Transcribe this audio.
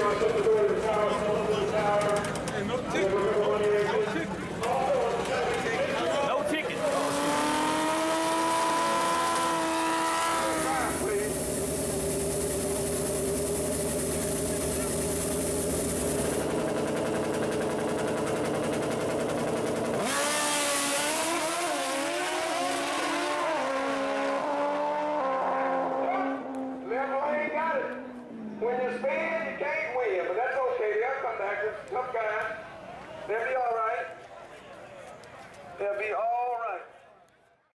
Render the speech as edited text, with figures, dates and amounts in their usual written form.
No ticket. No ticket. When you spin, you can't win, but that's okay. They'll come back. They're tough guys. They'll be all right. They'll be all